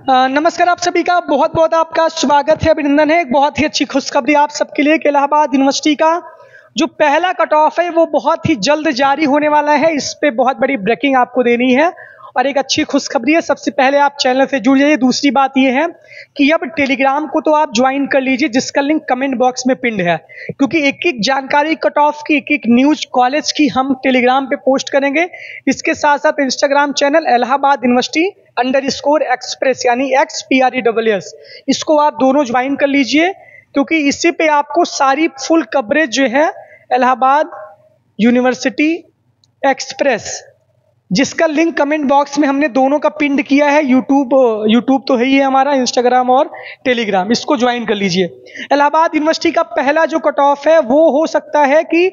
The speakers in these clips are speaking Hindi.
नमस्कार, आप सभी का बहुत बहुत आपका स्वागत है, अभिनंदन है। एक बहुत ही अच्छी खुशखबरी आप सबके लिए कि इलाहाबाद यूनिवर्सिटी का जो पहला कट ऑफ है वो बहुत ही जल्द जारी होने वाला है। इस पे बहुत बड़ी ब्रेकिंग आपको देनी है और एक अच्छी खुशखबरी है। सबसे पहले आप चैनल से जुड़ जाइए। दूसरी बात ये है कि अब टेलीग्राम को तो आप ज्वाइन कर लीजिए, जिसका लिंक कमेंट बॉक्स में पिंड है, क्योंकि एक एक जानकारी कट ऑफ की, एक एक न्यूज कॉलेज की हम टेलीग्राम पे पोस्ट करेंगे। इसके साथ साथ Instagram channel Allahabad university _express यानी XPRESS, इसको आप दोनों ज्वाइन कर लीजिए, क्योंकि इसी पे आपको सारी फुल कवरेज जो है इलाहाबाद यूनिवर्सिटी एक्सप्रेस, जिसका लिंक कमेंट बॉक्स में हमने दोनों का पिंड किया है। यूट्यूब तो है ही है हमारा, इंस्टाग्राम और टेलीग्राम, इसको ज्वाइन कर लीजिए। इलाहाबाद यूनिवर्सिटी का पहला जो कट ऑफ है वो हो सकता है कि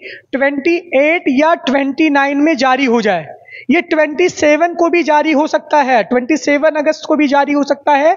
28 या 29 में जारी हो जाए। ये 27 को भी जारी हो सकता है, 27 अगस्त को भी जारी हो सकता है।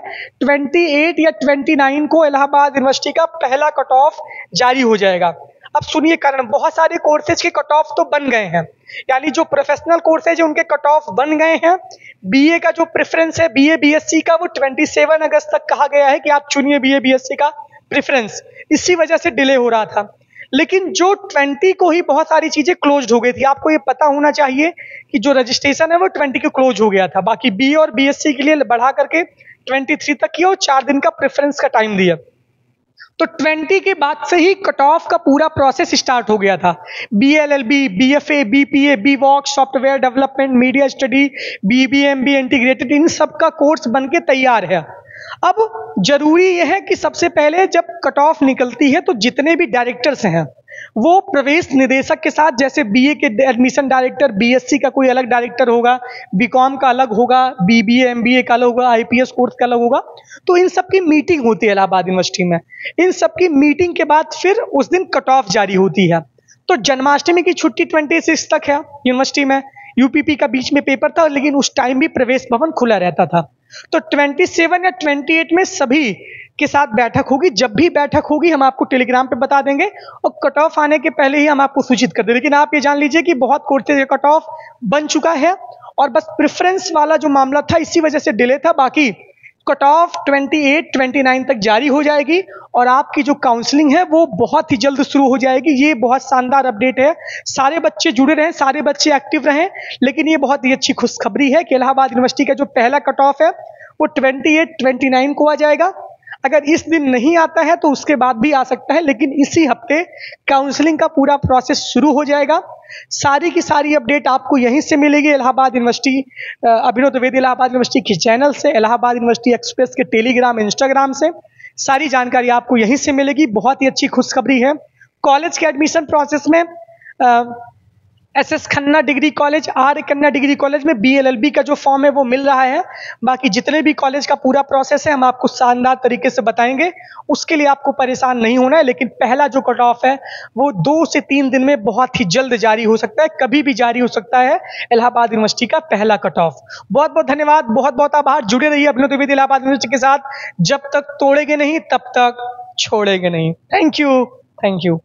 28 या 29 को इलाहाबाद यूनिवर्सिटी का पहला कट ऑफ जारी हो जाएगा। अब सुनिए कारण, बहुत सारे कोर्सेज के कट ऑफ तो बन गए हैं, यानी जो प्रोफेशनल कोर्सेज है उनके कट ऑफ बन गए हैं। बीए का जो प्रेफरेंस है बीए बीएससी का, वो 27 अगस्त तक कहा गया है कि आप चुनिए बीए बीएससी का प्रेफरेंस। इसी वजह से डिले हो रहा था, लेकिन जो 20 को ही बहुत सारी चीजें क्लोज हो गई थी। आपको ये पता होना चाहिए कि जो रजिस्ट्रेशन है वो 20 को क्लोज हो गया था। बाकी बीए और बीएससी के लिए बढ़ा करके 23 तक किया और 4 दिन का प्रेफरेंस का टाइम दिया। तो 20 के बाद से ही कट ऑफ का पूरा प्रोसेस स्टार्ट हो गया था। BLLB, BFA, BPA, BVOC, software development, media study, BBMB integrated, इन सब का कोर्स बनके तैयार है। अब जरूरी यह है कि सबसे पहले जब कट ऑफ निकलती है तो जितने भी डायरेक्टर्स हैं वो प्रवेश निदेशक के साथ, जैसे बीए के एडमिशन डायरेक्टर, बीएससी का कोई अलग डायरेक्टर होगा, बीकॉम का अलग होगा, बीबीए एमबीए का अलग होगा, आईपीएस कोर्स का अलग होगा, तो इन सब की मीटिंग होती है इलाहाबाद यूनिवर्सिटी में। इन सब की मीटिंग के बाद फिर उस दिन कट ऑफ जारी होती है। तो जन्माष्टमी की छुट्टी 26 तक है यूनिवर्सिटी में। यूपीपी का बीच में पेपर था, लेकिन उस टाइम भी प्रवेश भवन खुला रहता था। तो 27 या 28 में सभी के साथ बैठक होगी। जब भी बैठक होगी हम आपको टेलीग्राम पे बता देंगे और कट ऑफ आने के पहले ही हम आपको सूचित कर देंगे। लेकिन आप ये जान लीजिए कि बहुत कोर्सेज का कट ऑफ बन चुका है और बस प्रेफरेंस वाला जो मामला था इसी वजह से डिले था। बाकी कट ऑफ 28, 29 तक जारी हो जाएगी और आपकी जो काउंसलिंग है वो बहुत ही जल्द शुरू हो जाएगी। ये बहुत शानदार अपडेट है। सारे बच्चे जुड़े रहें, सारे बच्चे एक्टिव रहें। लेकिन ये बहुत ही अच्छी खुशखबरी है कि इलाहाबाद यूनिवर्सिटी का जो पहला कट ऑफ है वो 28, 29 को आ जाएगा। अगर इस दिन नहीं आता है तो उसके बाद भी आ सकता है, लेकिन इसी हफ्ते काउंसलिंग का पूरा प्रोसेस शुरू हो जाएगा। सारी की सारी अपडेट आपको यहीं से मिलेगी, इलाहाबाद यूनिवर्सिटी अभिनव द्विवेदी इलाहाबाद यूनिवर्सिटी के चैनल से, इलाहाबाद यूनिवर्सिटी एक्सप्रेस के टेलीग्राम, इंस्टाग्राम से। सारी जानकारी आपको यहीं से मिलेगी। बहुत ही अच्छी खुशखबरी है। कॉलेज के एडमिशन प्रोसेस में SS Khanna degree college, Arya Kanya degree college में BLLB का जो फॉर्म है वो मिल रहा है। बाकी जितने भी कॉलेज का पूरा प्रोसेस है हम आपको शानदार तरीके से बताएंगे, उसके लिए आपको परेशान नहीं होना है। लेकिन पहला जो कट ऑफ है वो 2 से 3 दिन में बहुत ही जल्द जारी हो सकता है, कभी भी जारी हो सकता है इलाहाबाद यूनिवर्सिटी का पहला कट ऑफ। बहुत बहुत धन्यवाद, बहुत बहुत आभार। जुड़े रहिए अभिनव द्विवेदी इलाहाबाद यूनिवर्सिटी के साथ। जब तक तोड़ेंगे नहीं तब तक छोड़ेंगे नहीं। Thank you.